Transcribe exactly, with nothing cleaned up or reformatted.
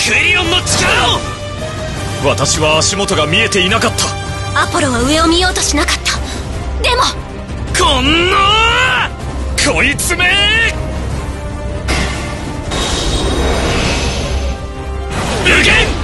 クエリオンの力を。私は足元が見えていなかった。 アポロは上を見ようとしなかった。でもこんなこいつめ。無限